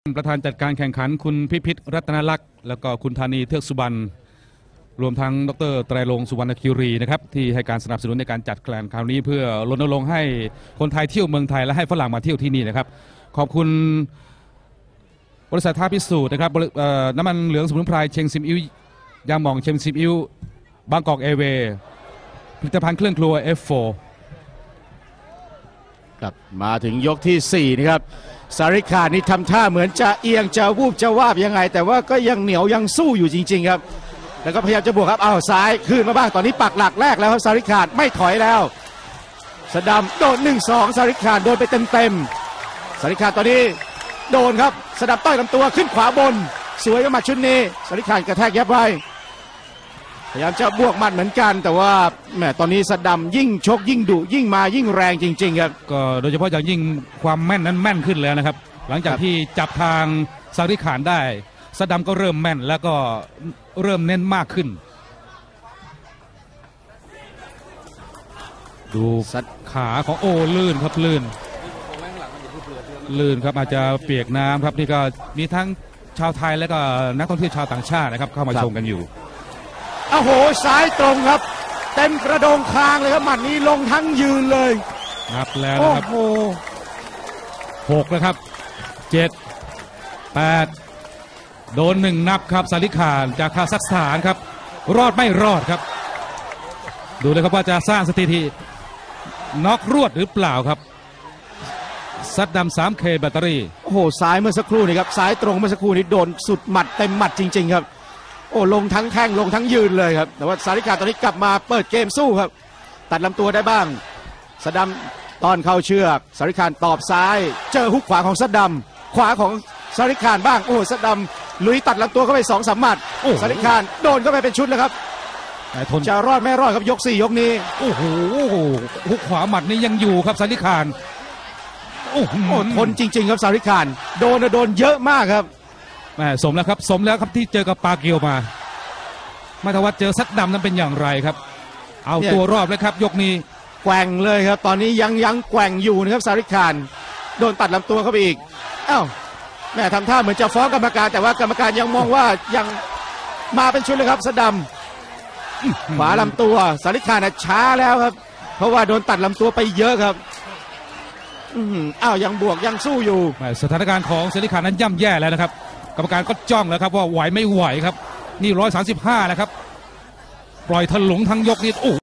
ประธานจัดการแข่งขันคุณพิพิธรัตนลักษณ์แล้วก็คุณธานีเทือกสุบรรณรวมทั้งดร.ไตรรงค์สุวรรณคิรีนะครับที่ให้การสนับสนุนในการจัดแข่งคราวนี้เพื่อรณรงค์ให้คนไทยเที่ยวเมืองไทยและให้ฝรั่งมาเที่ยวที่นี่นะครับขอบคุณบริษัทท่าพิสูจน์นะครับน้ำมันเหลืองสมุนไพรเชงซิมอิ้วยาหม่องเชงซิมอิ้วบางกอกแอร์เวย์ผลิตภัณฑ์เครื่องครัว F4 ครับมาถึงยกที่4นะครับสาริกานี่ทำท่าเหมือนจะเอียงจะวูบจะวาบยังไงแต่ว่าก็ยังเหนียวยังสู้อยู่จริงๆครับแล้วก็พยายามจะบวกครับอ้าวซ้ายคืนมาบ้างตอนนี้ปักหลักแรกแล้วครับสาริกาไม่ถอยแล้วสดัมโดน 1-2 สาริกาโดนไปเต็มๆสาริกาตอนนี้โดนครับสดัมต้อยลำตัวขึ้นขวาบนสวยกับหมัดชุดนี้สาริกากระแทกยับไว้พยายามจะบวกหมัดเหมือนกันแต่ว่าแหมตอนนี้สดัมยิ่งชกยิ่งดุยิ่งมายิ่งแรงจริงๆครับก็โดยเฉพาะอย่างยิ่งความแม่นนั้นแม่นขึ้นแล้วนะครับหลังจากที่จับทางสาริกาได้สดัมก็เริ่มแม่นแล้วก็เริ่มเน้นมากขึ้นดูขาของโอ้ลื่นครับลื่นครับอาจจะเปียกน้ำครับนี่ก็มีทั้งชาวไทยและก็นักท่องเที่ยวชาวต่างชาตินะครับเข้ามาชมกันอยู่โอ้โหซ้ายตรงครับเต็มกระโดงคางเลยครับหมัดนี้ลงทั้งยืนเลยนับแล้วนะครับโอ้โห 6แล้วครับ7 8โดน1นับครับสาริกาจากคาซัคสถานครับรอดไม่รอดครับดูเลยครับว่าจะสร้างสถิติน็อกรวดหรือเปล่าครับซัดดำ 3K แบตเตอรี่โอ้โหซ้ายเมื่อสักครู่นี่ครับซ้ายตรงเมื่อสักครู่นี้โดนสุดหมัดเต็มหมัดจริงๆครับโอ้ลงทั้งแข้งลงทั้งยืนเลยครับแต่ว่าสาริกาตอนนี้กลับมาเปิดเกมสู้ครับตัดลำตัวได้บ้างซัดดำตอนเข้าเชือกสาริกาตอบซ้ายเจอฮุกขวาของซัดดำขวาของสาริกาบ้างโอ้ซัดดำลุยตัดลำตัวเข้าไป2-3 หมัดสาริกาโดนเข้าไปเป็นชุดแล้วครับจะรอดไม่รอดครับยก4ยกนี้โอ้โหฮุกขวาหมัดนี้ยังอยู่ครับสาริกาโอ้โหทนจริงๆครับสาริกาโดนเยอะมากครับสมแล้วครับที่เจอกับปาเกียวมาไม่ทว่าเจอซัดดำนั้นเป็นอย่างไรครับเอาตัวรอบเลยครับยกนี้แกว่งเลยครับตอนนี้ยังแกว่งอยู่นะครับสาริกาโดนตัดลำตัวเข้าไปอีกอ้าวแม่ทำท่าเหมือนจะฟ้องกรรมการแต่ว่ากรรมการยังมองว่ายังมาเป็นชุดเลยครับซัดดำขวาลำตัวสาริกาช้าแล้วครับเพราะว่าโดนตัดลำตัวไปเยอะครับอ้าวยังบวกยังสู้อยู่สถานการณ์ของสาริกานั้นย่ำแย่แล้วนะครับกรรมการก็จ้องแล้วครับว่าไหวไม่ไหวครับนี่135แล้วครับปล่อยถลุงทั้งยกนี่โอ้